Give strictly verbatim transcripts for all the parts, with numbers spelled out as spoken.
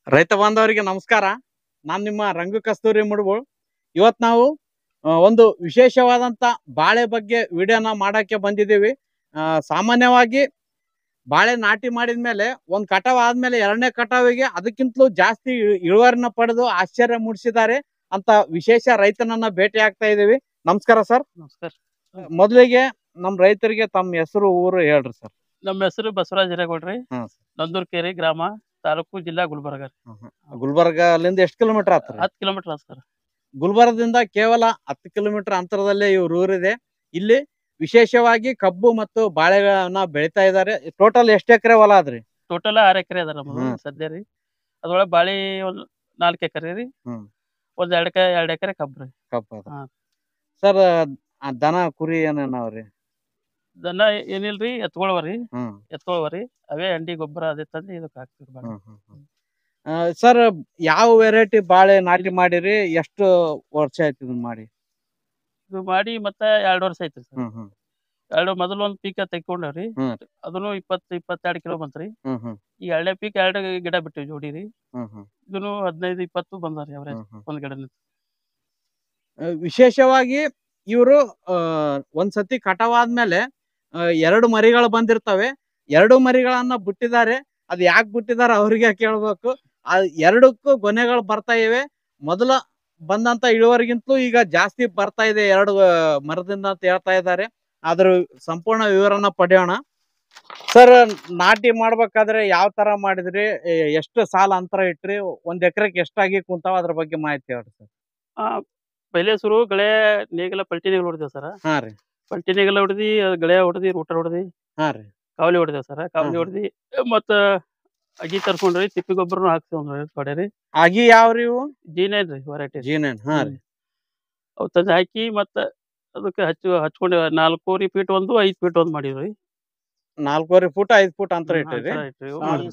ರೈತ ಬಾಂಧವರಿಗೆ ನಮಸ್ಕಾರ. ನಾನು ನಿಮ್ಮ ರಂಗು ಕಸ್ತೂರಿ ಮುಡ್ಬೋಳ್. ಇವತ್ತು ನಾವು ಆ, ಒಂದು ವಿಶೇಷವಾದಂತ ಬಾಳೆ ಬಗ್ಗೆ ವಿಡಿಯೋನ ಮಾಡಕ್ಕೆ ಬಂದಿದ್ದೀವಿ. ಆ, ಸಾಮಾನ್ಯವಾಗಿ ಬಾಳೆ ನಾಟಿ ಮಾಡಿದ್ಮೇಲೆ ಒಂದ್ ಕಟಾವ್ ಆದ್ಮೇಲೆ ಎರಡನೇ ಕಟಾವಿಗೆ ಅದಕ್ಕಿಂತಲೂ ಜಾಸ್ತಿ ಇಳು- ಇಳುವರಿನ ಪಡೆದು ಆಶ್ಚರ್ಯ ಮೂಡಿಸಿದ್ದಾರೆ ಅಂತ ವಿಶೇಷ ರೈತನನ್ನ ಭೇಟಿ ಆಗ್ತಾ ಇದೀವಿ. ನಮಸ್ಕಾರ ಸರ್. ನಮಸ್ಕಾರ. ಮೊದಲಿಗೆ ನಮ್ ರೈತರಿಗೆ ತಮ್ಮ ಹೆಸರು ಊರು ಹೇಳ್ರಿ ಸರ್. ನಮ್ಮ ಹೆಸರು ಬಸವರಾಜ್ ಹಿರೇಗೌಡ್ರಿ, ಹಾ ನಂದೂರ್ಕೇರಿ ಗ್ರಾಮ, ತಾಲೂಕು, ಜಿಲ್ಲಾ ಗುಲ್ಬರ್ಗ. ಗುಲ್ಬರ್ಗ ಅಲ್ಲಿಂದ ಎಷ್ಟು ಕಿಲೋಮೀಟರ್ ಆತ್ರಿ? ಹತ್ತು ಕಿಲೋಮೀಟರ್ ಆತ್ ಸರ್. ಗುಲ್ಬರ್ಗದಿಂದ ಕೇವಲ ಹತ್ತು ಕಿಲೋಮೀಟರ್ ಅಂತರದಲ್ಲೇ ಇವ್ರ ಊರಿದೆ. ಇಲ್ಲಿ ವಿಶೇಷವಾಗಿ ಕಬ್ಬು ಮತ್ತು ಬಾಳೆಗಳನ್ನ ಬೆಳಿತಾ ಇದ್ದಾರೆ. ಟೋಟಲ್ ಎಷ್ಟು ಎಕರೆ ಹೊಲ ಅದ್ರಿ? ಟೋಟಲ್ ಆರ್ ಎಕರೆ ಅದ ನಮ್ದು ಹ್ಮ್. ಸದ್ಯ ರೀ. ಅದ್ರೊಳಗೆ ಬಾಳಿ ಒಂದ್ ನಾಲ್ಕು ಎಕರೆ ರೀ, ಹ್ಮ್. ಒಂದ್ ಎರಡ್ ಎಕರೆ ಎರಡ್ ಎಕರೆ ಕಬ್ಬು ರೀ. ಕಬ್ಬು ಅದ. ಹಾ. ಸರ್, ದನ ಕುರಿ ಏನೇನವ್ರಿ? ದನ ಏನಿಲ್ರಿ, ಎತ್ಕೊಳ್ವರಿ ಹ್ಮ್ ಎತ್ಕೊಳ್ವರಿ ಅವೇ ಅಂಡಿ ಗೊಬ್ಬರ ಅದೇ ತಂದು ಇದಕ್ಕೆ ಹಾಕ್ತಿವಿ ಬಾಳೆ. ಹ್ಮ್ ಹ್ಮ್ ಹ್ಮ್. ಆ, ಸರ್, ಯಾವ ವೆರೈಟಿ ಬಾಳೆ ನಾಟಿ ಮಾಡಿರಿ? ಎಷ್ಟು ವರ್ಷ ಆಯ್ತು ಇದನ್ನ ಮಾಡಿ? ಇದು ಮಾಡಿ ಮತ್ತೆ ಎರಡ್ ವರ್ಷ ಐತ್ರಿ ಸರ್. ಹ್ಮ್ ಹ್ಮ್ ಎರಡು ಮೊದಲು ಒಂದ್ ಪೀಕ್ ತೆಕ್ಕೊಂಡವ್ರಿ, ಹ್ಮ್ ಅದನ್ನು ಇಪ್ಪತ್ತು ಇಪ್ಪತ್ತೆರಡು ಕಿಲೋ ಬಂತ್ರಿ. ಹ್ಮ್ ಹ್ಮ್ ಈ ಎರಡನೇ ಪೀಕ್ ಎರಡು ಗಿಡ ಬಿಟ್ಟಿವಿ ಜೋಡಿ ರೀ. ಹ್ಮ್ ಹ್ಮ್ ಇದನ್ನು ಹದಿನೈದು ಇಪ್ಪತ್ತು ಬಂದಾರಿ ಅವರೇಜ್ ಹ್ಮ್ ಹ್ಮ್. ಒಂದ್ ಗಿಡ. ಆ, ವಿಶೇಷವಾಗಿ ಇವರು ಒಂದ್ಸತಿ ಕಟಾವಾದ್ಮೇಲೆ ಆ, ಎರಡು ಮರಿಗಳು ಬಂದಿರ್ತವೆ. ಎರಡು ಮರಿಗಳನ್ನ ಬಿಟ್ಟಿದ್ದಾರೆ. ಅದು ಯಾಕೆ ಬಿಟ್ಟಿದ್ದಾರೆ ಅವ್ರಿಗೆ ಕೇಳ್ಬೇಕು. ಆ ಎರಡಕ್ಕೂ ಗೊನೆಗಳು ಬರ್ತಾ ಇವೆ. ಮೊದಲ ಬಂದಂತ ಇಳುವರಿಗಿಂತಲೂ ಈಗ ಜಾಸ್ತಿ ಬರ್ತಾ ಇದೆ ಎರಡು ಆ, ಮರದಿಂದ ಅಂತ ಹೇಳ್ತಾ ಇದ್ದಾರೆ. ಅದ್ರ ಸಂಪೂರ್ಣ ವಿವರನ ಪಡೆಯೋಣ. ಸರ್, ನಾಟಿ ಮಾಡ್ಬೇಕಾದ್ರೆ ಯಾವ ತರ ಮಾಡಿದ್ರಿ? ಎ- ಎಷ್ಟು ಸಾಲ ಅಂತರ ಇಟ್ರಿ? ಒಂದ್ ಎಕರೆಗೆ ಎಷ್ಟಾಗಿ ಕುಂತಾವ? ಅದ್ರ ಬಗ್ಗೆ ಮಾಹಿತಿ ಹೇಳ್ರಿ ಸರ್. ಆ ಪೈಲೆ ಶುರು ಗಳೆ ನೇಗಿಲ ಪಲ್ಟಿ ನೇಗಿಲ ಹೊಡೆದೇವ್ ಸರ. ಹಾ ರೀ. ಪಲ್ಟಿ ನೇಗಿಲ ಹೊಡೆದಿ, ಗಳೆ ಹೊಡೆದಿ, ರೂಟರ್ ಹೊಡೆದಿ, ಹಾ ರೀ. ಕಾವಲಿ ಹೊಡೆದೇವ್ ಸರ. ಕಾವಲಿ ಹ್ಮ್. ಹೊಡೆದಿ ಮತ್ತ ಅಗಿ ತರ್ಸ್ಕೊಂಡ್ರಿ, ತಿಪ್ಪಿ ಗೊಬ್ಬರನು ಹಾಕ್ತೇವ್ರಿ ತೊಡೆ ರೀ. ಆಗಿ ಯಾವ್ರಿ ಇವು? ಜೀನೇನ್ ರೀ ವೆರೈಟಿ. ಜೀನೇನ್. ಹಾ ರೀ. ಅವ್ ತಂದು ಹಾಕಿ ಮತ್ತ ಅದಕ್ಕೆ ಹಚ್ಚು ಹಚ್ಕೊಂಡೆ ನಾಲ್ಕೂವರೆ ಫೀಟ್ ಒಂದು ಐದ್ ಫೀಟ್ ಒಂದು ಮಾಡಿದ್ರಿ. ನಾಲ್ಕೂವರೆ ಫುಟ್ ಐದ್ ಫುಟ್ ಅಂತರ ಇಟ್ಟಿರಿ. ಅಂತರ ಇಟ್ರಿ. ಹಾ ರೀ.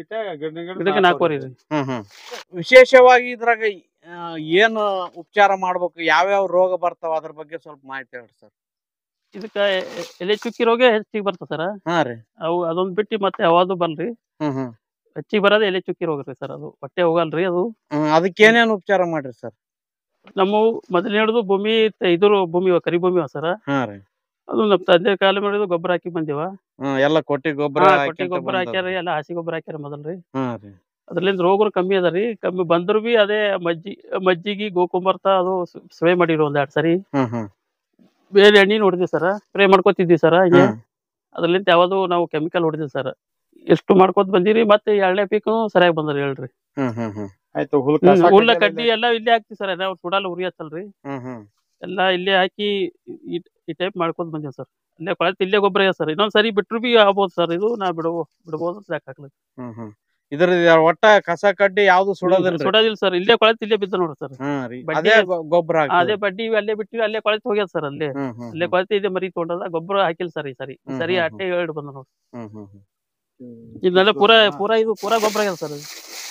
ಗಿಡಕ್ಕೆ ನಾಲ್ಕೂವರೆ ರೀ. ಹ್ಮ್ ಹ್ಮ್. ವಿಶೇಷವಾಗಿ ಇದ್ರಾಗ ಆ, ಏನು ಉಪಚಾರ ಮಾಡ್ಬೇಕು? ಯಾವ್ಯಾವ ರೋಗ ಬರ್ತಾವ? ಅದ್ರ ಬಗ್ಗೆ ಸ್ವಲ್ಪ ಮಾಹಿತಿ ಹೇಳ್ರಿ ಸರ್. ಇದಕ್ಕ ಎ- ಎಲೆ ಚುಕ್ಕಿ ರೋಗ ಹೆಚ್ಚಿಗೆ ಬರ್ತದೆ ಸರ. ಹಾ ರೀ. ಅವು ಅದೊಂದ್ ಬಿಟ್ಟು ಮತ್ತೆ ಯಾವ್ದು ಬಲ್ರಿ. ಹ್ಮ್ ಹ್ಮ್ ಹೆಚ್ಚಿಗೆ ಬರೋದು ಎಲೆ ಚುಕ್ಕಿ ರೋಗ ರೀ ಸರ್. ಅದು ಹೊಟ್ಟೆ ಹೋಗಲ್ರಿ. ಅದು ಹ್ಮ್. ಅದಕ್ಕೆ ಏನೇನ್ ಉಪಚಾರ ಮಾಡ್ರಿ ಸರ್? ನಮ್ಮ ಮೊದಲು ಹಿಡಿದು ಭೂಮಿ ತ- ಇದ್ರ ಭೂಮಿ ಅವ, ಕರಿ ಭೂಮಿ ಅವ ಸರ. ಹಾ ರೀ. ಅದು ನಮ್ಮ ತಂದೆ ಕಾಲ ಮಾಡಿದ್ದು ಗೊಬ್ಬರ ಹಾಕಿ ಬಂದಿವ. ಹ್ಮ್. ಎಲ್ಲ ಕೊಟ್ಟಿ ಗೊಬ್ಬರ ಹಾ, ಕೊಟ್ಟಿ ಹಾಕ್ಯಂತ ಗೊಬ್ಬರ ಬಂದದ್ದು. ಹಾಕ್ಯಾರ, ಎಲ್ಲ ಹಸಿ ಗೊಬ್ಬರ ಹಾಕ್ಯಾರ ಮೊದಲ್ರಿ. ಹಾ ರೀ. ಅದ್ರಲ್ಲಿಂದ ರೋಗರು ಕಮ್ಮಿ ಅದ ರೀ. ಕಮ್ಮಿ ಬಂದ್ರು ಬಿ ಅದೇ ಮಜ್ಜಿ ಮಜ್ಜಿಗೆ ಗೋಕುಂಬರ್ತ ಅದು ಸ್ಪ್ರೇ ಮಾಡಿರೋ ಒಂದ್ ಎರಡ್ ಸರಿ. ಹ್ಮ್ ಹ್ಮ್ ಬೇರೆ ಎಣ್ಣೆ ಹೊಡೆದಿವಿ ಸರ, ಸ್ಪ್ರೇ ಮಾಡ್ಕೊತಿದ್ವಿ ಸರ. ಹಂಗೆ ಹ್ಮ್. ಅದ್ರಲ್ಲಿಂದ ಯಾವ್ದು ನಾವು ಕೆಮಿಕಲ್ ಹೊಡೆದಿವಿ ಸರ್. ಎಷ್ಟು ಮಾಡ್ಕೊತ ಬಂದಿರಿ. ಮತ್ತೆ ಎರಡನೇ ಪೀಕ್ ಸರಿಯಾಗಿ ಬಂದ್ರಿ ಹೇಳ್ರಿ. ಹ್ಮ್ ಹ್ಮ್ ಹ್ಮ್ ಆಯ್ತು. ಹುಲ್ ಹ್ಮ್, ಕಸ ಹುಲ್ಲ ಕಡ್ಡಿ ಕಡ್ಡಿ ಎಲ್ಲ ಇಲ್ಲೇ ಹಾಕ್ತಿವಿ ಸರ್. ನಾವು ಸುಡಲ್ಲ ಉರಿ ಹಚ್ಚಲ್ರಿ. ಹ್ಮ್ ಹ್ಮ್ ಎಲ್ಲ ಇಲ್ಲೇ ಹಾಕಿ ಈ- ಈ ಟೈಪ್ ಮಾಡ್ಕೊಂಡ್ ಬಂದೇವ್ ಸರ್. ಅಲ್ಲೇ ಕೊಳತ್ ಇಲ್ಲೇ ಗೊಬ್ಬರ ಇದೆ ಸರ್. ಇನ್ನೊಂದ್ ಸರಿ ಬಿಟ್ರು ಬಿ ಆಗ್ಬೋದು ಸರ್. ಇದು ನಾ ಬಿಡಬೋ ಬಿಡ್ಬೋದು ಅಂತ ಯಾಕೆ ಹಾಕ್ಲಿ. ಹ್ಮ್ ಹ್ಮ್. ಇದ್ರ ಒಟ್ಟ ಕಸ ಕಡ್ಡಿ ಯಾವ್ದು ಸುಡೋದಿಲ್ರಿ? ಸುಡೋದಿಲ್ಲ ಸರ್. ಇಲ್ಲೇ ಕೊಳತ್ ಇಲ್ಲೇ ಬಿದ್ದ ನೋಡ್ರಿ ಸರ್. ಹಾ ರೀ. ಬಡ್ಡಿ ಅದೇ ಗೊ- ಗೊಬ್ಬರ ಅದೇ ಹಾಕ್ತದೆ. ಬಡ್ಡಿ ಇವ್ ಅಲ್ಲೇ ಬಿಟ್ಟಿವಿ, ಅಲ್ಲೇ ಕೊಳತ್ ಹೋಗ್ಯದ ಸರ್. ಅಲ್ಲೇ ಹ್ಮ್ ಹ್ಮ್ ಅಲ್ಲೇ ಕೊಳತ್ ಇದೆ, ಮರಿ ತೊಗೊಂಡದ. ಗೊಬ್ಬರ ಹಾಕಿಲ್ಲ ಸರ್ ಈ ಸರಿ. ಈ ಹ್ಮ್ ಸರಿ ಹ್ಮ್ ಅಟ್ಟೆ ಎರಡು ಬಂದ ನೋಡ್ರಿ. ಹ್ಮ್ ಹ್ಮ್ ಹ್ಮ್ ಇದನ್ನೆಲ್ಲ ಪೂರಾ ಪೂರಾ ಇದು ಪೂರಾ ಗೊಬ್ಬರ ಆಗ್ಯದ ಸರ್.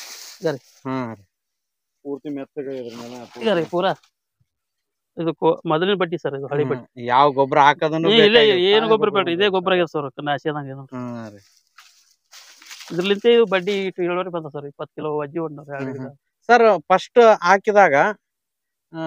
ಹಾ ರೀ. ಪೂರ್ತಿ ಮೆತ್ತಗೆ ಈಗ ರೀ ಪೂರಾ ಇದು ಕೊ- ಮೊದಲಿನ ಬಡ್ಡಿ ಸರ್. ಇದು ಹಳಿ ಹ್ಮ್. ಬಡ್ಡಿ. ಯಾವ ಗೊಬ್ಬರ ಹಾಕೋದನ್ನು ಏ, ಇಲ್ಲ ಬೇಕಾಗಿಲ್ಲ. ಏನು ಗೊಬ್ಬರ ಬೇಡ್ರಿ, ಇದೇ ಗೊಬ್ಬರ ಆಗ್ಯದ ಸರ್. ನಾಶಿಯಾದಂಗ ಏನು ಹ್ಮ್ ರೀ. ಇದ್ರಲಿಂತ ಇದು ಬಡ್ಡಿ ಇಟ್ಟು ಇಳುವರಿ ಬಂದ ಸರ್. ಇಪ್ಪತ್ತು ಕಿಲೋ ಅಜ್ಜಿ ಒಂದು ಎರಡು ಗಿಡ. ಸರ್, ಫಸ್ಟ್ ಹಾಕಿದಾಗ ಆ,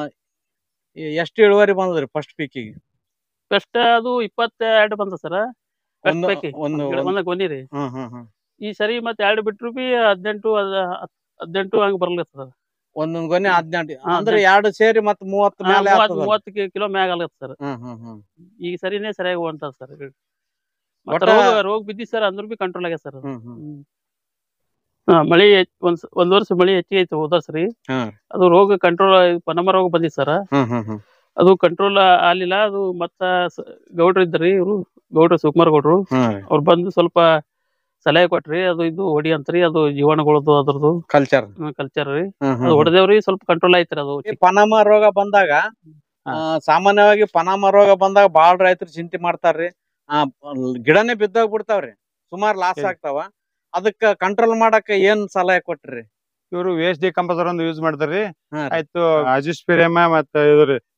ಎಷ್ಟು ಇಳುವರಿ ಬಂದದ್ರಿ ಫಸ್ಟ್ ಪೀಕಿಗೆ? ಫಸ್ಟ್ ಅದು ಇಪ್ಪತ್ತೆರಡು ಬಂದ ಸರ್. ಫಸ್ಟ್ ಒಂದು ಪೈಕಿ ಒಂದು ಒಂದ ಗೊನಿ ರೀ. ಹ್ಮ್ ಹ್ಮ್ ಹ್ಮ್ ಈ ಸರಿ ಮತ್ತೆ ಎರಡು ಬಿಟ್ರು ಬಿ ಹದಿನೆಂಟು ಅದ- ಹದಿನೆಂಟು ಹಂಗ ಬರ್ಲತ್ತ ಸರ್. ಒಂದೊಂದ್ ಗೊನೆ ಹದಿನೆಂಟು ಹಾ, ಅಂದ್ರೆ ಎರಡು ಸೇರಿ ಮತ್ತ್ ಮೂವತ್ತು ಮೇಲೆ ಮೂವತ್ ಆಗ್ತದಲ್ಲ? ಮೂವತ್ತು ಕಿಲೋ ಮ್ಯಾಗ ಆಗತ್ತ ಸರ್. ಹ್ಮ್ ಹ್ಮ್ ಹ್ಮ್ ಈ ಸರಿನೇ ಸರಿಯಾಗಿ ಹೊಂಟದ ಸರ್. ಮತ್ತೆ ಒಟ್ಟ- ರೋಗ ರೋಗ ಬಿದ್ದಿ ಸರ್. ಅಂದ್ರೂ ಬಿ ಕಂಟ್ರೋಲ್ ಆಗ್ಯದ ಸರ್. Hmm hmm hmm. ಹಾ, ಮಳಿ ಹೆಚ್ಚ್- ಒಂದ್ ಸ- ಒಂದ್ ವರ್ಷ ಮಳಿ ಹೆಚ್ಚಿಗೆ ಐತಿ ಹೋದ ಸರಿ. ಹಾ. ಅದು ರೋಗ ಕಂಟ್ರೋಲ್, ಪನಮ ರೋಗ ಬಂದಿತ್ತು ಸರ್. ಹ್ಮ್ ಹ್ಮ್ ಹ್ಮ್ ಅದು ಕಂಟ್ರೋಲ್ ಆಗ್ಲಿಲ್ಲ. ಅದು ಮತ್ತ ಸ- ಗೌಡ್ರು ಇದ್ರಿ, ಇವ್ರು ಗೌಡ್ರು ಶಿವಕುಮಾರ್ ಗೌಡ್ರು. ಹ್ಮ್ ರೀ. ಅವ್ರು ಬಂದು ಸ್ವಲ್ಪ ಸಲಹೆ ಕೊಟ್ರಿ. ಅದು ಇದು ಹೊಡಿ ಅಂತ್ರಿ, ಅದು ಜೀವಾಣುಗಳದ್ದು ಅದ್ರದ್ದು ಕಲ್ಚರ್. ಕಲ್ಚರ್ ರೀ. ಹ್ಮ್ ಅದು ಹ್ಮ್ ಹೊಡೆದೇವ್ರಿ, ಸ್ವಲ್ಪ ಕಂಟ್ರೋಲ್ ಆಯ್ತ್ರಿ. ಅದು ಈ ಪನಾಮ ರೋಗ ಬಂದಾಗ ಆ, ಸಾಮಾನ್ಯವಾಗಿ ಪನಾಮ ರೋಗ ಬಂದಾಗ ಬಾಳ ರೈತರು ಚಿಂತೆ ಮಾಡ್ತಾರ್ರಿ. ಆ ಗಿಡನೇ ಬಿದ್ದೋಗ್ ಬಿಡ್ತಾವ್ರಿ, ಸುಮಾರು ಲಾಸ್ ಹೌದು. ಆಗ್ತಾವ. ಅದಕ್ಕ ಕಂಟ್ರೋಲ್ ಮಾಡಕ್ ಏನ್ ಸಲಹೆ ಕೊಟ್ರಿ? ಇವರು ವೇಸ್ಟ್ ಡಿಕಂಪೋಸರ್ ಒಂದು ಯೂಸ್ ಮಾಡ್ತಾರ್ರಿ. ಹಾ ರೀ. ಆಯ್ತು ಅಜಿಸ್ಪಿರಿಯಮ ಮತ್ತ ಇದ್ರಿ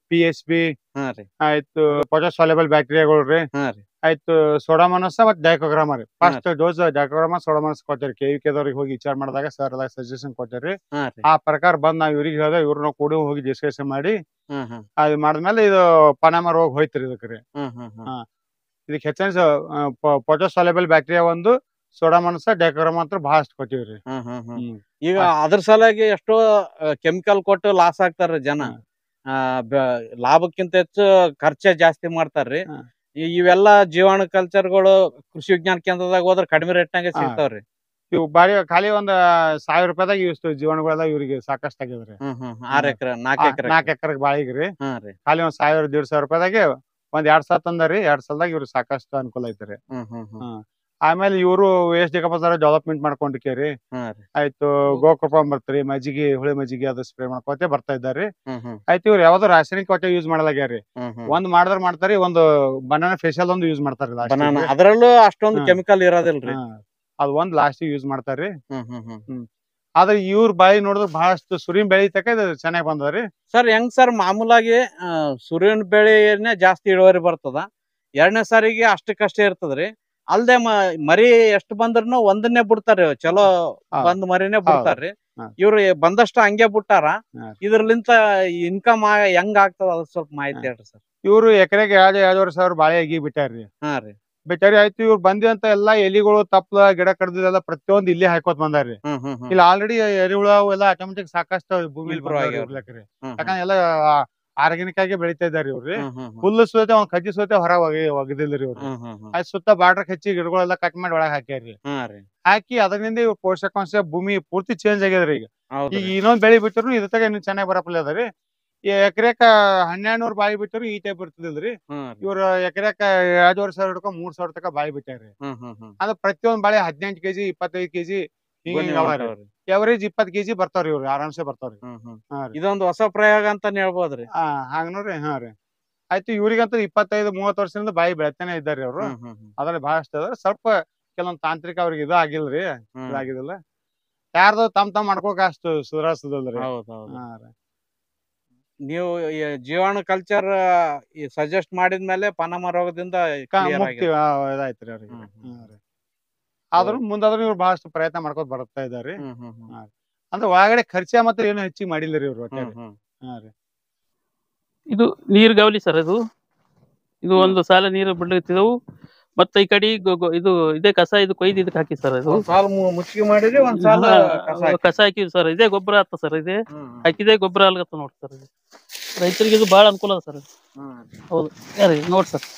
ಪಿ ಎಸ್ ಬಿ ಹಾ ರೀ ಆಯ್ತು ಪೊಟಾಶ್ ಸಾಲ್ಯುಬಲ್ ಬ್ಯಾಕ್ಟೀರಿಯಾಗಳು ರೀ ಹಾ ರೀ ಆಯ್ತು ಸೋಡಾಮನಸ್ ಮತ್ತೆ ಡೈಕೋಗ್ರಾಮ ರೀ ಫಸ್ಟ್ ಡೋಸ್ ಡೈಕೋಗ್ರಾಮ ಸೋಡಾಮನಸ್ ಕೊಟ್ಟರಿ ಕೆ ವಿ ಕೆದವ್ರಿಗೆ ಹೋಗಿ ವಿಚಾರ ಮಾಡಿದಾಗ ಸರ್ ಅದಾಗ ಸಜೆಷನ್ ಕೊಟ್ಟರಿ ಹಾ ರೀ ಆ ಪ್ರಕಾರ ಬಂದ್ ನಾವ್ ಇವ್ರಿಗೆ ಹೇಳ್ದೆ ಇವ್ರನ್ನ ಕೂಡ ಹೋಗಿ ಡಿಸ್ಕಷನ್ ಮಾಡಿ ಹ್ಮ್ ಹ್ಮ್ ಅದ್ ಮಾಡಿದ್ಮೇಲೆ ಇದು ಪನಾಮ ರೋಗ ಹೋಯ್ತ್ರಿ ಇದಕ್ಕೆ ರೀ ಹ್ಮ್ ಹ್ಮ್ ಹ್ಮ್ ಹಾ ಇದಕ್ಕೆ ಹೆಚ್ಚಿನ ಪೊಟಾಶ್ ಸಾಲ್ಯುಬಲ್ ಬ್ಯಾಕ್ಟೀರಿಯಾ ಒಂದು ಸೋಡಾಮನಸ್ ಡೈಕೋಗ್ರಾಮ ಅಂತ ಬಹಳಷ್ಟು ಕೊಟ್ಟಿವ್ರಿ ಹ್ಮ್ ಹ್ಮ್ ಹ್ಮ್ ಹ್ಮ್ ಈಗ ಅದ್ರ ಸಲುವಾಗಿ ಎಷ್ಟೋ ಕೆಮಿಕಲ್ ಕೊಟ್ಟು ಲಾಸ್ ಆಗ್ತಾರ ಜನ ಆ ಬ- ಲಾಭಕ್ಕಿಂತ ಹೆಚ್ಚು ಖರ್ಚೆ ಜಾಸ್ತಿ ಮಾಡ್ತಾರ್ರಿ ಹಾ. ಈ- ಇವೆಲ್ಲಾ ಜೀವಾಣು ಕಲ್ಚರ್ಗಳು ಕೃಷಿ ವಿಜ್ಞಾನ ಕೇಂದ್ರದಾಗ ಹೋದ್ರ ಕಡಿಮೆ ರೇಟ್ನಾಗ ಹಾ. ಸಿಗ್ತಾವ್ರಿ ಇವು ಬಾರಿ ಖಾಲಿ ಒಂದ್ ಸಾವಿರ ರೂಪಾಯಿದಾಗ ಇಷ್ಟು ಜೀವನಗಳೆಲ್ಲ ಇವ್ರಿಗೆ ಸಾಕಷ್ಟು ಆಗ್ಯದ್ರಿ ಹ್ಮ್ ಹ್ಮ್ ಆರ್ ಎಕರೆ ನಾಲ್ಕ್ ಎಕರೆ ನಾಲ್ಕು ಎಕರೆ ಬಾಳಿಗ್ರಿ ಹಾ ರೀ ಖಾಲಿ ಒಂದ್ ಸಾವಿರ ದೇಡ್ ಸಾವಿರ ರೂಪಾಯಿದಾಗೆ ಒಂದ್ ಎರಡ್ ಸಾವಿರ ತಂದಾರಿ ಎರಡ್ ಸಾವಿರದಾಗ ಇವ್ರಿಗೆ ಸಾಕಷ್ಟು ಅನುಕೂಲ ಐತ್ರಿ ಹ್ಮ್ ಹ್ಮ್ ಹ್ಮ್ ಹ್ಮ್ ಆಮೇಲೆ ಇವರು ವೇಸ್ಟ್ ಡಿಕಂಪೋಸರ್ ಡೆವಲಪ್ಮೆಂಟ್ ಮಾಡ್ಕೊಂಡಿಕೇರಿ ಹಾ ರೀ ಆಯ್ತು ಗೋಕೃಪ ಬರ್ತೀರಿ ಮಜ್ಜಿಗೆ ಹುಳಿ ಮಜ್ಜಿಗೆ ಅದು ಸ್ಪ್ರೇ ಮಾಡ್ಕೋತೆ ಬರ್ತಾ ಇದ್ದಾರಿ ಹ್ಮ್ ಹ್ಮ್ ಆಯ್ತು ಇವ್ರು ಯಾವ್ದು ರಾಸಾಯನಿಕ ಒಟ್ಟೆ ಯೂಸ್ ಮಾಡಲಾಗ್ಯಾರಿ ಹ್ಮ್ ಹ್ಮ್ ಒಂದ್ ಮಾಡಿದ್ರ ಮಾಡ್ತಾರಿ ಒಂದು ಬನಾನಾ ಫೇಶಿಯಲ್ ಒಂದು ಯೂಸ್ ಮಾಡ್ತಾರಿ ಬನಾನಾ ಲಾಸ್ಟ್ ಅದ್ರಲ್ಲೂ ಅಷ್ಟೊಂದು ಹಾ. ಕೆಮಿಕಲ್ ಇರೋದಿಲ್ರಿ ಅದ್ ಒಂದ್ ಲಾಸ್ಟ್ ಯೂಸ್ ಮಾಡ್ತಾರಿ ಹ್ಮ್ ಹ್ಮ್ ಹ್ಮ್ ಆದ್ರೆ ಇವ್ರ ಬಾಯಿ ನೋಡಿದ್ರೆ ಬಹಳಷ್ಟು ಸುರಿನ್ ಬೆಳಿತಕ ಇದು ಚೆನ್ನಾಗಿ ಬಂದದ್ರಿ ಸರ್ ಹೆಂಗ್ ಸರ್ ಮಾಮೂಲಾಗಿ ಆ, ಸೂರ್ಯನ ಬೆಳೆನೇ ಜಾಸ್ತಿ ಇಳುವರಿ ಬರ್ತದ ಎರಡನೇ ಸಾರಿಗೆ ಅಷ್ಟಕ್ಕಷ್ಟೇ ಇರ್ತದ್ರಿ ಅಲ್ದೆ ಮ- ಮರಿ ಎಷ್ಟು ಬಂದ್ರನು ಒಂದನ್ನೇ ಬಿಡ್ತಾರಿ ಚಲೋ ಹಾ. ಬಂದ್ ಮರಿನೇ ಬಿಡ್ತಾರ್ರಿ ಹಾ. ಇವ್ರು ಬಂದಷ್ಟು ಹಂಗೆ ಬಿಟ್ಟಾರ ಹಾ. ಇದ್ರಲಿಂತ ಇನ್ಕಮ್ ಹೆಂಗ್ ಆಗ್ತದ ಅದ್ರ ಸ್ವಲ್ಪ ಮಾಹಿತಿ ಹಾ. ಹೇಳ್ರಿ ಸರ್ ಇವ್ರು ಎಕರೆಗೆ ಎರಡ್ ಎರಡೂವರೆ ಸಾವಿರ ಬಾಳೆ ಅಗಿ ಬಿಟ್ಟಾರ್ರಿ ಹಾ ರೀ ಬಿಟ್ಟಾರಿ ಆಯ್ತು ಇವ್ರು ಬಂದಿವಂತ ಎಲ್ಲಾ ಎಲಿಗಳು ತಪ್ಪಲ ಗಿಡ ಕಡ್ದಿಲ್ಲ ಪ್ರತಿಯೊಂದು ಇಲ್ಲಿ ಹಾಕೋತ್ ಬಂದಾರ್ರಿ ಹ್ಮ್ ಹ್ಮ್ ಹ್ಮ್ ಇಲ್ಲಿ ಆಲ್ರೆಡಿ ಎರಿಹುಳ ಎಲ್ಲ ಆಟೋಮೆಟಿಕ್ ಸಾಕಷ್ಟು ಭೂಮಿಲಿ Improve ಆಗ್ಯಾವ್ರಿ. ಇರ್ಲಕ್ರಿ ಹ್ಮ್ ಯಾಕಂದ್ರೆ ಎಲ್ಲ ಆರ್ಗ್ಯಾನಿಕ್ ಆಗಿ ಬೆಳಿತಾ ಇದಾರಿ ಇವ್ರಿ ಹ್ಮ್ ಹ್ಮ್ ಹ್ಮ್ ಹುಲ್ಲು ಸೋತೆ ಒಂದ್ ಕಜ್ಜಿ ಸೋತೆ ಹೊರ ಒಗಿ ಒಗದಿಲ್ರಿ ಇವ್ರು ಹ್ಮ್ ಹ್ಮ್ ಹ್ಮ್ ಆಯ್ತು ಸುತ್ತ ಬಾರ್ಡರ್ ಹಚ್ಚಿ ಗಿಡಗಳೆಲ್ಲ ಕಟ್ ಮಾಡಿ ಒಳಗ್ ಹಾಕ್ಯಾರ್ರಿ ಹಾ ರೀ ಹಾಕಿ ಅದರಿಂದ ಇವ್ರ ಪೋಷಕಾಂಶ ಭೂಮಿ ಪೂರ್ತಿ ಚೇಂಜ್ ಆಗ್ಯದ್ರಿ ಈಗ ಹೌದ್ರಿ ಈಗ ಇನ್ನೊಂದ್ ಬೆಳಿ ಬಿಟ್ಟರು ಇದ್ರಾಗ ಇನ್ನು ಚೆನ್ನಾಗಿ ಬರಪಲ್ಲ ಅದರಿ ಎಕರೆಕ ಹನ್ನೆರಡು ನೂರ್ ಬಾಯಿ ಬಿಟ್ಟರು ಈ ಟೈಪ್ ಇರ್ತದಿಲ್ರಿ ಹ್ಮ್ ರೀ. ಇವ್ರ ಎಕರೆಕ ಎರಡೂವರೆ ಸಾವಿರ ಹಿಡ್ಕೊಂಡ್ ಮೂರ್ ಸಾವಿರ ತನಕ ಬಾಯಿ ಬಿಟ್ಟಾರ್ರಿ ಹ್ಮ್ ಹ್ಮ್ ಹ್ಮ್ ಅಂದ್ರೆ ಪ್ರತಿಯೊಂದ್ ಬಾಳೆ ಹದಿನೆಂಟು ಕೆಜಿ ಇಪ್ಪತ್ತೈದು ಕೆಜಿ ಗೊನೆ ಹೊಂಟಾವ್ರಿ. ಎವರೇಜ್ ಇಪ್ಪತ್ ಕೆಜಿ ಬರ್ತಾವ್ರಿ ಇವ್ರು ಆರಾಮ್ಸೆ ಬರ್ತಾವ್ರಿ ಹ್ಮ್ ಹ್ಮ್ ಹಾ ರೀ ಇದೊಂದು ಹೊಸ ಪ್ರಯೋಗ ಅಂತಾನೆ ಹೇಳ್ಬೋದ್ರಿ ಆ ಹಾಂಗ್ ನೋಡ್ರಿ ಹಾ ರೀ ಆಯ್ತು ಇವ್ರಿಗಂತೂ ಇಪ್ಪತ್ತೈದು ಮೂವತ್ತು ವರ್ಷದಿಂದ ಬಾಯಿ ಬೆಳಿತಾನೆ ಇದ್ದಾರಿ ಅವ್ರು ಹ್ಮ್ ಹ್ಮ್ ಹ್ಮ್ ಅದ್ರಲ್ಲಿ ಬಹಳಷ್ಟು ಅದ ಸ್ವಲ್ಪ ಕೆಲವೊಂದ್ ತಾಂತ್ರಿಕ ಅವ್ರಿಗೆ ಇದು ಆಗಿಲ್ರಿ ಹ್ಮ್. ಇದಾಗಿದಿಲ್ಲ ಯಾರ್ದು ತಮ್ ತಮ್ ಮಾಡ್ಕೋಕ ಅಷ್ಟು ಸುಧಾರಿಸದಲ್ರಿ ಹೌದ್ ಹೌದು ಹಾ ರೀ ನೀವು ಈ ಜೀವಾಣು ಕಲ್ಚರ್ ಸಜೆಸ್ಟ್ ಮಾಡಿದ್ಮೇಲೆ ಪನಮ ರೋಗದಿಂದ ಕ- clear ಮುಕ್ತಿ ಆಗಿದೆ. ಆ, ಇದಾಯ್ತ್ರಿ ಅವ್ರಿಗೆ ಹ್ಮ್, ಹ್ಮ್. ಹಾ ರೀ ಆದ್ರೂ ಮುಂದಾದ್ರೂ ಇವ್ರು ಬಹಳಷ್ಟು ಪ್ರಯತ್ನ ಮಾಡ್ಕೊತ ಬರ್ತಾ ಇದಾರಿ ಹ್ಮ್ ಹ್ಮ್ ಹ್ಮ್ ಹಾ. ಅಂದ್ರೆ ಒಳಗಡೆ ಖರ್ಚ ಮಾತ್ರ ಏನು ಹೆಚ್ಚಿಗೆ ಮಾಡಿಲ್ಲರಿ ಇವ್ರು ಒಟ್ಟಾರೆ ಹ್ಮ್ ಹ್ಮ್ ಹಾ ರೀ ಇದು ನೀರ್ಗಾವಲಿ ಸರ್ ಇದು ಇದು ಒಂದು ಸಾಲ ನೀರು ಬಿಡ್ಲಿತ್ತಿದವು ಮತ್ತೆ ಈ ಕಡೆ ಗೊ- ಗೊ- ಇದು ಇದೇ ಕಸ ಇದು ಕೊಯ್ದು ಇದಕ್ಕೆ ಹಾಕಿ ಸರ್ ಇದು ಒಂದ್ ಸಾಲ ಮು- ಮುಚ್ಚಿಗೆ ಮಾಡಿರಿ ಒಂದ್ ಸಾಲ ಕಸ ಹಾಕಿ. ಕಸ ಹಾಕಿವಿ ಸರ್ ಇದೇ ಗೊಬ್ಬರ ಆತ ಸರ್ ಇದೆ ಹ್ಮ್ ಹ್ಮ್. ಹಾಕಿದೆ ಗೊಬ್ಬರ ಆಗ್ಲತ್ತ ನೋಡಿ ಸರ್ ಇದು ರೈತರಿಗೆ ಇದು ಬಹಳ ಅನುಕೂಲ ಅದ ಸರ್ ಹ್ಮ್. ಹೌದು ಯಾರಿ ನೋಡಿ ಸರ್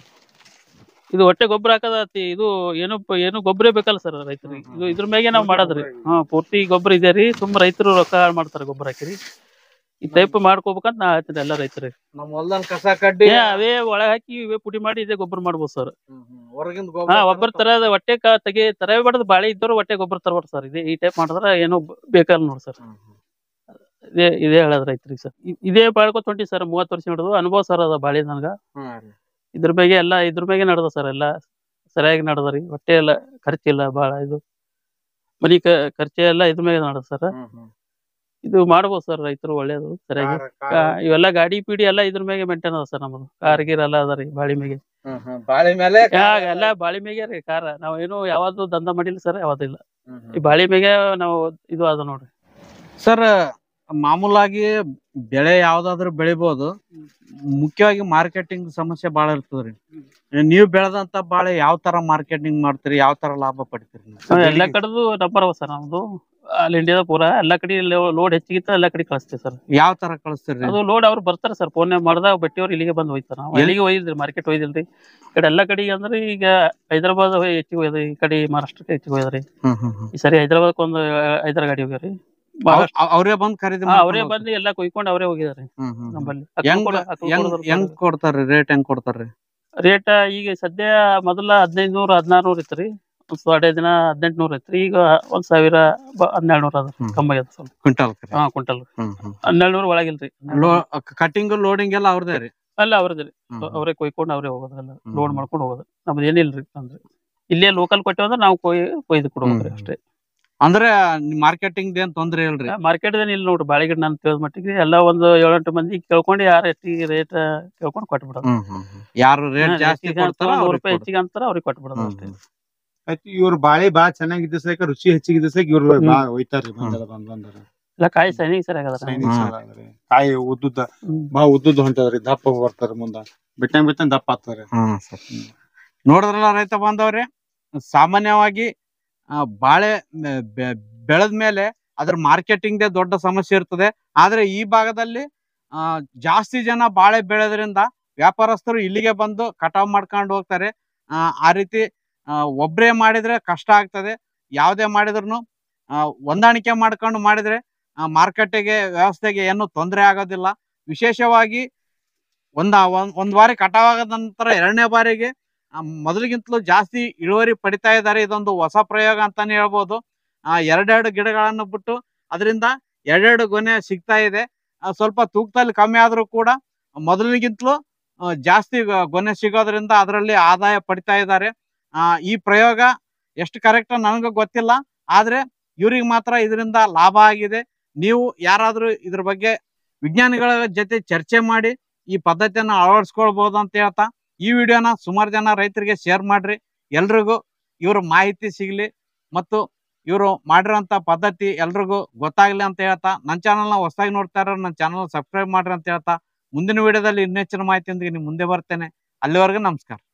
ಇದು ಹೊಟ್ಟೆ ಗೊಬ್ಬರ ಹಾಕದತಿ ಇದು ಏನು ಪ- ಏನು ಗೊಬ್ಬರ ಬೇಕಲ್ಲ ಸರ್ ರೈತರಿಗೆ ಹ್ಮ್, ಇದು ಇದ್ರ ಮ್ಯಾಗೆ ನಾವು ಮಾಡದ್ರಿ ಹಾ ಪೂರ್ತಿ ಗೊಬ್ಬರ ಇದೆ ರೀ ತುಂಬಾ ರೈತರು ರೊಕ್ಕ ಹಾಳ್ ಮಾಡ್ತಾರೆ ಗೊಬ್ಬರ ಹಾಕಿರಿ ಈ ಟೈಪ್ ಮಾಡ್ಕೋಬೇಕಂತ ನಾ ಹೇಳ್ತೀನಿ ಎಲ್ಲ ರೈತರಿಗೆ ನಮ್ ಹೊಲ್ದನ್ ಕಸ ಕಡ್ಡಿ ಏ ಅವೇ ಒಳಗ್ ಹಾಕಿ ಇವೇ ಪುಡಿ ಮಾಡಿ ಇದೇ ಗೊಬ್ಬರ ಮಾಡ್ಬೋದು ಸರ್ ಹ್ಮ್ ಹ್ಮ್. ಹೊರಗಿಂದ ಹಾ ಗೊಬ್ಬರ ಒಬ್ಬರ ತರದ ಹೊಟ್ಟೆ ಕ ತೆಗಿ ತರಬೇಡದ್ ಬಾಳೆ ಇದ್ದವ್ರು ಹೊಟ್ಟೆ ಗೊಬ್ಬರ ತರ್ಬಾರ್ದು ಸರ್ ಇದೆ ಈ ಟೈಪ್ ಮಾಡಿದ್ರೆ ಏನೋ ಬ- ಬೇಕಲ್ಲ ನೋಡಿ ಸರ್ ಹ್ಮ್ ಹ್ಮ್. ಇದೇ ಇದೇ ಹೇಳೋದು ರೈತರಿಗೆ ಸರ್ ಇ- ಇದೇ ಬಾಳ್ಕೊತ ಹೊಂಟಿ ಸರ್ ಮೂವತ್ತು ವರ್ಷ ಹಿಡಿದು ಅನುಭವ ಸರ್ ಅದ ಬಾಳೆ ನನ್ಗ ಹ್ಮ್ ರೀ. ಇದ್ರ ಬಗ್ಗೆ ಎಲ್ಲ ಇದ್ರ ಬಗ್ಗೆ ನಡೆದ ಸರ್ ಎಲ್ಲ ಸರಿಯಾಗಿ ನಡೆದ್ರಿ ಹೊಟ್ಟೆ ಎಲ್ಲ ಖರ್ಚಿಲ್ಲ ಬಾಳ ಇದು ಮನಿ ಕ ಖರ್ಚು ಎಲ್ಲ ಇದ್ರ ಮೇಲೆ ನಡೆದ ಸರ್ ಹ್ಮ್ ಹ್ಮ್. ಇದು ಮಾಡ್ಬೋದು ಸರ್ ರೈತರು ಒಳ್ಳೇದು ಸರಿಯಾಗಿ ಕಾರ- ಆ, ಕಾರ. ಇವೆಲ್ಲ ಗಾಡಿ ಪೀಡಿ ಎಲ್ಲ ಇದ್ರ ಮೇಲೆ ಮೇಂಟೈನ್ ಅದ ಸರ್ ನಮ್ಮದು ಕಾರ್ ಗೀರ್ ಎಲ್ಲ ಅದ ರೀ ಬಾಳಿ ಮೇಗೆ ಹ್ಮ್ ಹ್ಮ್. ಬಾಳೆ ಮೇಲೆ ಯಾ ಎಲ್ಲ ಬಾಳಿ ಮೇಗೆ ರೀ ಕಾರ ನಾವ್ ಏನು ಯಾವ್ದು ದಂಧ ಮಾಡಿಲ್ಲ ಸರ್ ಯಾವ್ದಿಲ್ಲ ಹ್ಮ್ ಈ ಹ್ಮ್. ಬಾಳಿ ಮೇಗೆ ನಾವು ಇದು ಅದ ನೋಡ್ರಿ ಸರ್ ಮಾಮೂಲಾಗಿ ಬೆಳೆ ಯಾವ್ದಾದ್ರು ಬೆಳಿಬೋದು ಮುಖ್ಯವಾಗಿ ಮಾರ್ಕೆಟಿಂಗ್ ಸಮಸ್ಯೆ ಬಾಳ ಇರ್ತದ್ರಿ ನೀವ್ ಬೆಳೆದಂತ ಬಾಳೆ ಯಾವ ತರ ಮಾರ್ಕೆಟಿಂಗ್ ಮಾಡ್ತೀರಿ ಯಾವ ತರ ಲಾಭ ಪಡಿತೀರಿ ನೀವು? ನಾವ್ ಎಲ್ಲಾ ಕಡೆದು ನಂಬರ್ ಅವ ಸರ್ ನಮ್ದು ಆಲ್ ಇಂಡಿಯಾದ ಪೂರಾ ಎಲ್ಲಾ ಕಡೆ ಲೋಡ್ ಹೆಚ್ಚಿಗಿತ್ತ ಎಲ್ಲಾ ಕಡೆ ಕಳಿಸ್ತೀವಿ ಸರ್ ಯಾವ ತರ ಕಳಿಸ್ತೀರಿ ಅದು ಲೋಡ್ ಅವ್ರು ಬರ್ತಾರೆ ಸರ್ ಫೋನ್ ಮಾಡಿದಾಗ ಬಟ್ಟಿಯವ್ರು ಇಲ್ಲಿಗೆ ಬಂದು ಹೋಯ್ತಾರ ನಾವು ಎಲ್ಲಿಗೆ ಒಯ್ದಿಲ್ರಿ ಮಾರ್ಕೆಟ್ ಒಯ್ದಿಲ್ರಿ ಈ ಕಡೆ ಎಲ್ಲಾ ಕಡೆಗೆ ಅಂದ್ರೆ ಈಗ ಹೈದರಾಬಾದ್ ಹೆಚ್ಚಿಗೆ ಹೋಯ್ದ್ರಿ ಈ ಕಡೆ ಮಹಾರಾಷ್ಟ್ರಕ್ಕೆ ಹೆಚ್ಚಿಗೆ ಹೋಯ್ದ್ರಿ ಹ್ಮ್ ಹ್ಮ್ ಹ್ಮ್. ಈ ಸರಿ ಹೈದರಾಬಾದ್ಕ್ ಒಂದು ಐದರ ಗಾಡಿ ಹೋಗ್ಯಾರಿ ಅವ್- ಅವ್- ಅವ್ರೇ ಬಂದ್ ಖರೀದಿ ಹಾ ಮಾಡ್ಕೊಂಡ್ ಅವರೇ ಹೋಗ್ತಾರೆ. ಬಂದು ಎಲ್ಲಾ ಕೊಯ್ಕೊಂಡು ಅವರೇ ಹೋಗಿದಾರೆ ಹ್ಮ್ ಹ್ಮ್ ಹ್ಮ್. ನಮ್ಮಲ್ಲಿ ಹೆಂಗ್ ಹೆಂಗ್ ಹೆಂಗ್ ಕೊಡ್ತಾರ್ರಿ ರೇಟ್ ಹೆಂಗ್ ಕೊಡ್ತಾರ್ರಿ ರೇಟ್ ಈಗ ಸದ್ಯ ಮೊದಲ ಹದಿನೈದು ನೂರ ಹದಿನಾರು ನೂರ ಇತ್ರಿ ಒಂದ್ ಎರಡೇ ದಿನ ಹದಿನೆಂಟು ನೂರ ಐತ್ರಿ ಈಗ ಒಂದ್ ಸಾವಿರ ಹನ್ನೆರಡು ನೂರ ಅದ ಹ್ಮ್. ಕಮ್ಮಿ ಆಗ್ಯದ ಸ್ವಲ್ಪ ಕ್ವಿಂಟಲ್ ಹಾ ಕ್ವಿಂಟಲ್ ಹ್ಮ್ ಹ್ಮ್. ಹನ್ನೆರಡು ನೂರ ಒಳಗಿಲ್ರಿ ಕಟಿಂಗ್ ಲೋಡಿಂಗ್ ಎಲ್ಲ ಅವ್ರದೇ ರೀ ಅಲ್ಲ ಅವ್ರದ್ರಿ ಹ್ಮ್ ಹ್ಮ್. ಅವರೇ ಕೊಯ್ಕೊಂಡು ಅವರೇ ಹೋಗೋದಲ್ಲ ಹ್ಮ್. ಲೋಡ್ ಮಾಡ್ಕೊಂಡು ಹೋಗೋದು ನಮ್ದು ಏನಿಲ್ರಿ ಅಂದ್ರೆ ಇಲ್ಲೇ ಲೋಕಲ್ ಕೊಟ್ಟೇವ ಅಂದ್ರೆ ನಾವು ಕೊಯ್ ಕೊಯ್ದು ಕೊಡ್ಬೇಕ್ರಿ ಹ್ಮ್. ಅಷ್ಟೇ ಅಂದ್ರೆ ಮಾರ್ಕೆಟಿಂಗ್ ಏನ್ ತೊಂದ್ರೆ ಇಲ್ರಿ. ಮಾರ್ಕೆಟ್ ಇಲ್ಲ ನೋಡ್ರಿ ಬಾಳೆ ಗಿಡ ನಾನು ತಿಳಿದ ಮಟ್ಟಿಗೆ ಎಲ್ಲ ಒಂದು ಏಳೆಂಟು ಮಂದಿ ಕೇಳ್ಕೊಂಡು ಯಾರ ಹೆಚ್ಚಿಗೆ ರೇಟ್ ಕೇಳ್ಕೊಂಡು ಕೊಟ್ಬಿಡೋದು. ಹ್ಮ್ ಹ್ಮ್ ಹ್ಮ್. ಯಾರು ರೇಟ್ ಹಾ, ಜಾಸ್ತಿ ಹೆಚ್ಚಿಗೆ ಕೊಡ್ತಾರ ನೂರು ಅವ್ರಿಗೆ ರೂಪಾಯಿ ಕೊಡು. ಹೆಚ್ಚಿಗೆ ಅಂತಾರ ಅವ್ರಿಗೆ ಕೊಟ್ಬಿಡೋದು ಹ್ಮ್ ಅಷ್ಟೇ. ಹ್ಮ್. ಆಯ್ತು ಇವ್ರ ಬಾಳೆ ಬಾಳ ಚೆನ್ನಾಗಿದ್ದ ಸಕ ರುಚಿ ಹೆಚ್ಚಿಗಿದ್ದ ಸಕ ಇವ್ರು ಹ್ಮ್. ಬಾಳ ಒಯ್ತಾರ್ರಿ ಬಂದಲ್ಲ ಬಂದ್ ಬಂದ್ರ ಇಲ್ಲ ಕಾಯಿ ಸೈನಿಂಗ್ ಸರಿ ಆಗದ ಸೈನಿಕ್ ಹ್ಮ್. ಸಲ ಅದ್ರಿ. ಕಾಯಿ ಉದ್ದುದ್ದ ಬಾಳ ಉದ್ದುದ್ದು ಹೊಂಟದ್ರಿ ದಪ್ಪ ಬರ್ತಾರ ಮುಂದ ಬಿಟ್ಟಂಗ್ ಬಿಟ್ಟಂಗ್ ದಪ್ಪ ಆಗ್ತಾರ. Hmm sir. ನೋಡಿದ್ರಲ್ಲ ರೈತ ಬಾಂಧವ್ರೆ, ಸಾಮಾನ್ಯವಾಗಿ ಆ, ಬಾಳೆ ಬೆಳೆದ ಮೇಲೆ ಅದ್ರ ಮಾರ್ಕೆಟಿಂಗ್ ದೊಡ್ಡ ಸಮಸ್ಯೆ ಇರ್ತದೆ. ಆದ್ರೆ ಈ ಭಾಗದಲ್ಲಿ ಆ ಜಾಸ್ತಿ ಜನ ಬಾಳೆ ಬೆಳೆದ್ರಿಂದ ವ್ಯಾಪಾರಸ್ಥರು ಇಲ್ಲಿಗೆ ಬಂದು ಕಟಾವ್ ಮಾಡ್ಕೊಂಡು ಹೋಗ್ತಾರೆ. ಆ ಆ ರೀತಿ ಆ, ಒಬ್ರೇ ಮಾಡಿದ್ರೆ ಕಷ್ಟ ಆಗ್ತದೆ. ಯಾವುದೇ ಮಾಡಿದ್ರು ಹೊಂದಾಣಿಕೆ ಮಾಡ್ಕೊಂಡು ಮಾಡಿದ್ರೆ ಮಾರ್ಕೆಟಿಗೆ ವ್ಯವಸ್ಥೆಗೆ ಏನು ತೊಂದರೆ ಆಗೋದಿಲ್ಲ. ವಿಶೇಷವಾಗಿ ಒಂದ ಒಂದ್ ಒಂದ್ ಬಾರಿ ಕಟಾವ್ ಆಗದ ನಂತರ ಎರಡನೇ ಬಾರಿಗೆ ಆ, ಮೊದಲಿಗಿಂತಲೂ ಜಾಸ್ತಿ ಇಳುವರಿ ಪಡಿತಾ ಇದ್ದಾರೆ. ಇದೊಂದು ಹೊಸ ಪ್ರಯೋಗ ಅಂತಾನೆ ಹೇಳ್ಬೋದು. ಆ ಎರಡೆರಡು ಗಿಡಗಳನ್ನು ಬಿಟ್ಟು ಅದರಿಂದ ಎರಡೆರಡು ಗೊನೆ ಸಿಗ್ತಾ ಇದೆ. ಆ, ಸ್ವಲ್ಪ ತೂಕದಲ್ಲಿ ಕಮ್ಮಿ ಆದ್ರೂ ಕೂಡ ಮೊದಲಿಗಿಂತಲೂ ಆ, ಜಾಸ್ತಿ ಗ- ಗೊನೆ ಸಿಗೋದ್ರಿಂದ ಅದರಲ್ಲಿ ಆದಾಯ ಪಡಿತಾ ಇದ್ದಾರೆ. ಆ ಈ ಪ್ರಯೋಗ ಎಷ್ಟು ಕರೆಕ್ಟ್ ನನಗೂ ಗೊತ್ತಿಲ್ಲ, ಆದ್ರೆ ಇವ್ರಿಗೆ ಮಾತ್ರ ಇದರಿಂದ ಲಾಭ ಆಗಿದೆ. ನೀವು ಯಾರಾದ್ರೂ ಇದ್ರ ಬಗ್ಗೆ ವಿಜ್ಞಾನಿಗಳ ಜೊತೆ ಚರ್ಚೆ ಮಾಡಿ ಈ ಪದ್ಧತಿಯನ್ನ ಅಳವಡಿಸ್ಕೊಳ್ಬಹುದು ಅಂತ ಹೇಳ್ತಾ ಈ ವಿಡಿಯೋನ ಸುಮಾರು ಜನ ರೈತರಿಗೆ ಶೇರ್ ಮಾಡ್ರಿ. ಎಲ್ರಿಗೂ ಇವ್ರ ಮಾಹಿತಿ ಸಿಗ್ಲಿ ಮತ್ತು ಇವರು ಮಾಡಿರೋಂಥ ಪದ್ಧತಿ ಎಲ್ರಿಗೂ ಗೊತ್ತಾಗ್ಲಿ ಅಂತ ಹೇಳ್ತಾ ನನ್ನ ಚಾನಲ್ನ ಹೊಸದಾಗಿ ನೋಡ್ತಾ ಇರೋ ನನ್ನ ಚಾನಲ್ ಸಬ್ಸ್ಕ್ರೈಬ್ ಮಾಡ್ರಿ ಅಂತ ಹೇಳ್ತಾ ಮುಂದಿನ ವಿಡಿಯೋದಲ್ಲಿ ಇನ್ನೆಚ್ಚಿನ ಮಾಹಿತಿಯೊಂದಿಗೆ ನಿಮ್ ಮುಂದೆ ಬರ್ತೇನೆ. ಅಲ್ಲಿವರೆಗೂ ನಮಸ್ಕಾರ.